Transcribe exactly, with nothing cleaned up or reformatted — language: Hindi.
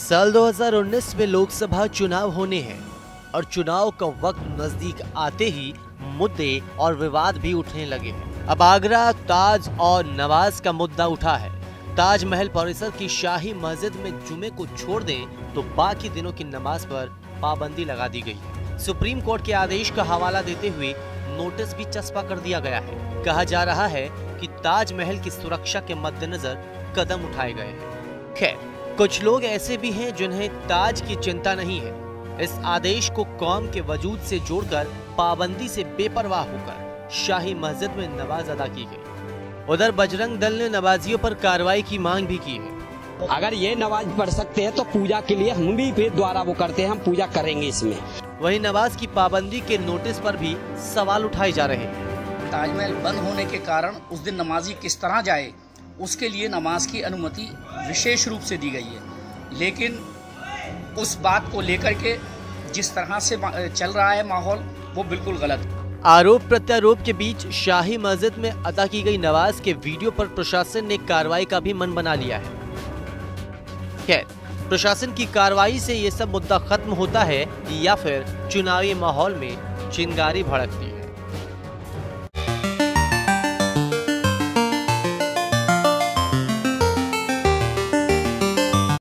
साल दो हज़ार उन्नीस में लोकसभा चुनाव होने हैं और चुनाव का वक्त नजदीक आते ही मुद्दे और विवाद भी उठने लगे हैं। अब आगरा, ताज और नवाज का मुद्दा उठा है। ताजमहल परिसर की शाही मस्जिद में जुमे को छोड़ दें तो बाकी दिनों की नमाज पर पाबंदी लगा दी गई है। सुप्रीम कोर्ट के आदेश का हवाला देते हुए नोटिस भी चस्पा कर दिया गया है। कहा जा रहा है कि ताजमहल की सुरक्षा के मद्देनजर कदम उठाए गए हैं। खैर, कुछ लोग ऐसे भी हैं जिन्हें ताज की चिंता नहीं है। इस आदेश को कौम के वजूद से जोड़कर पाबंदी से बेपरवाह होकर शाही मस्जिद में नमाज अदा की गई। उधर बजरंग दल ने नमाजियों पर कार्रवाई की मांग भी की है। अगर ये नमाज पढ़ सकते हैं तो पूजा के लिए हम भी फिर द्वारा वो करते हैं, हम पूजा करेंगे इसमें। वहीं नमाज की पाबंदी के नोटिस पर भी सवाल उठाए जा रहे हैं। ताजमहल बंद होने के कारण उस दिन नमाजी किस तरह जाए, उसके लिए नमाज की अनुमति विशेष रूप से दी गई है। लेकिन उस बात को लेकर के जिस तरह से चल रहा है माहौल, वो बिल्कुल गलत। आरोप प्रत्यारोप के बीच शाही मस्जिद में अदा की गई नमाज के वीडियो पर प्रशासन ने कार्रवाई का भी मन बना लिया है। खैर, प्रशासन की कार्रवाई से ये सब मुद्दा खत्म होता है या फिर चुनावी माहौल में चिंगारी भड़कती है।